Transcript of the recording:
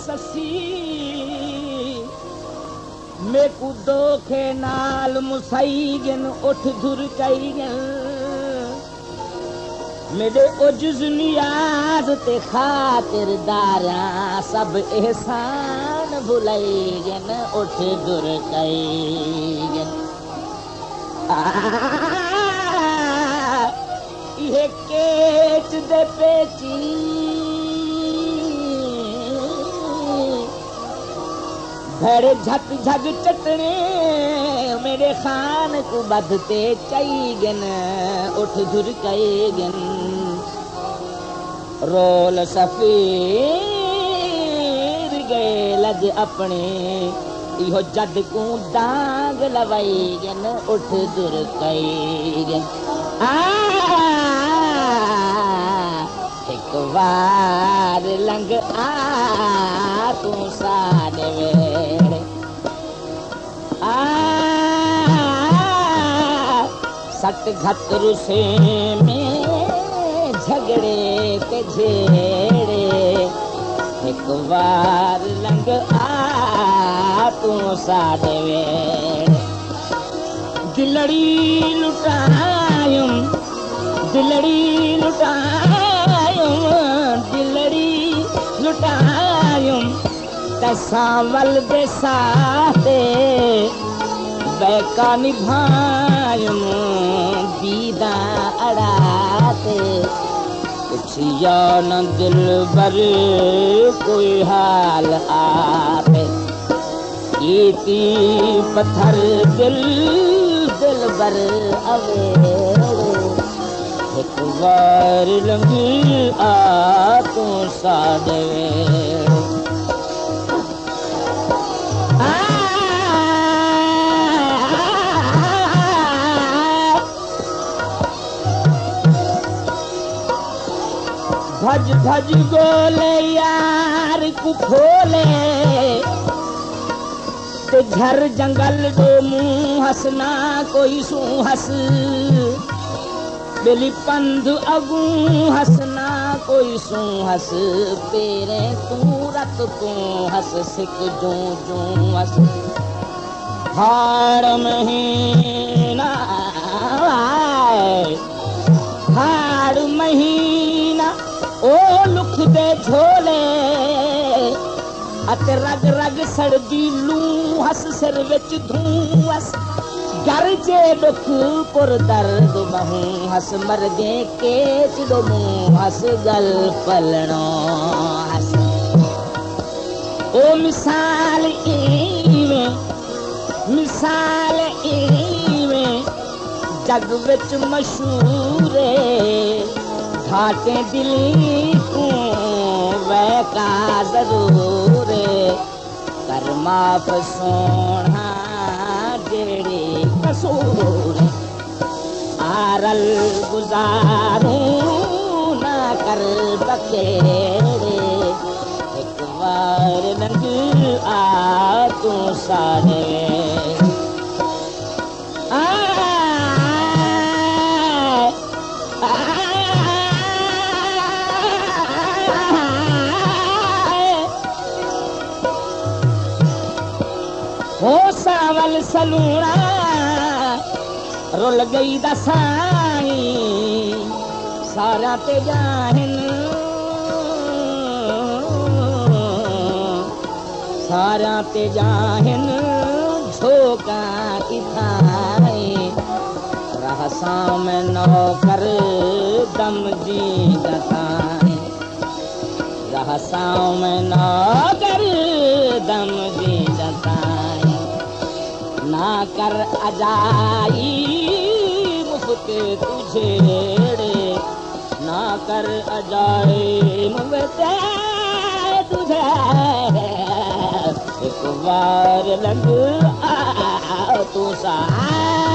ससी मैं को दोखे नाल मुसाईगन उठ धुर कईगन मेरे उजुज नियाज ते खातिरदारा सब एहसान भुलाईगन उठ धुर कईगन ये केच दे पेची भड़े झक झक चटने मेरे खान को बधते चाहिगन उठ धुर कईगन रोल सफीर गए लज अपने इहो जद को दाग लवाईगन उठ धुर कईगन एक बार लंग तू सारे वेड़े सट घट रुसे में झगड़े के झेड़े एक बार लंग तू सारे वेड़े दिलड़ी लुटायूं दिलड़ी लुटायूं तसावल दे साथे बैका निभायूं दीदा अड़ाते पुछिया न दिल बर कोई हाल आपे ईटी पत्थर दिल बर अवे एक बार लंगी तू सादे भज भज गोले यार को खोले ते घर जंगल दो मुंह हंसना कोई सू हंस बेली पंध अगू हंसना कोई सू हंस पेरे तू रत तू हंस सिक जो जो हंस हाड़ महीना ओ लुख दे झोले अते रग रग सड़दी लू हस सिर विच धूस घर जे दुख पुर दर्द महू हस मरदे के चिड़ो मुंह हस गल पलणो हस ओ मिसाल इवें जग विच मशहूर घाटे दिली को वैका जरूर कर माफ सोना जेड़े कसूर आरल गुजारू ना कर बखेड़े एक बार लंग तू सारे हो सावल सलूना रुल गई दसाई सारा ते जाहिन झोका की थाई रहसा में नौकर दम जी जताई रहसा में नौकर दम जी जताई ना कर अजाई मुफ्त तुझेड़े ना कर अजाई मुफ्त तुझे एक बार लंग तू सा